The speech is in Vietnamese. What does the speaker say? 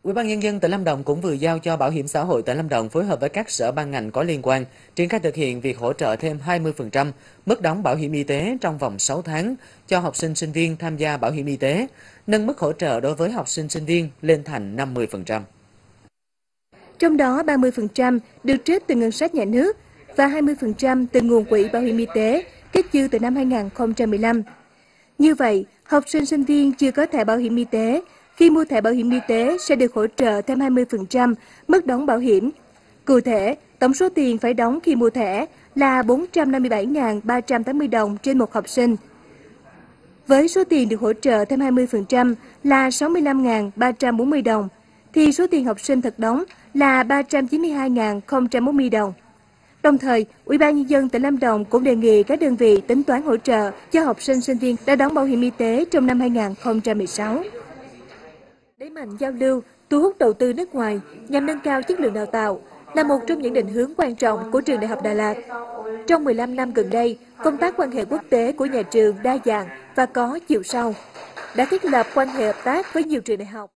Ủy ban Nhân dân tỉnh Lâm Đồng cũng vừa giao cho Bảo hiểm xã hội tỉnh Lâm Đồng phối hợp với các sở ban ngành có liên quan triển khai thực hiện việc hỗ trợ thêm 20% mức đóng bảo hiểm y tế trong vòng 6 tháng cho học sinh sinh viên tham gia bảo hiểm y tế, nâng mức hỗ trợ đối với học sinh sinh viên lên thành 50%. Trong đó 30% được trích từ ngân sách nhà nước và 20% từ nguồn quỹ bảo hiểm y tế kết dư từ năm 2015. Như vậy, học sinh sinh viên chưa có thẻ bảo hiểm y tế, khi mua thẻ bảo hiểm y tế sẽ được hỗ trợ thêm 20% mức đóng bảo hiểm. Cụ thể, tổng số tiền phải đóng khi mua thẻ là 457.380 đồng trên một học sinh. Với số tiền được hỗ trợ thêm 20% là 65.340 đồng, thì số tiền học sinh thật đóng là 392.040 đồng. Đồng thời, Ủy ban Nhân dân tỉnh Lâm Đồng cũng đề nghị các đơn vị tính toán hỗ trợ cho học sinh sinh viên đã đóng bảo hiểm y tế trong năm 2016. Đẩy mạnh giao lưu, thu hút đầu tư nước ngoài nhằm nâng cao chất lượng đào tạo là một trong những định hướng quan trọng của trường Đại học Đà Lạt. Trong 15 năm gần đây, công tác quan hệ quốc tế của nhà trường đa dạng và có chiều sâu, đã thiết lập quan hệ hợp tác với nhiều trường đại học.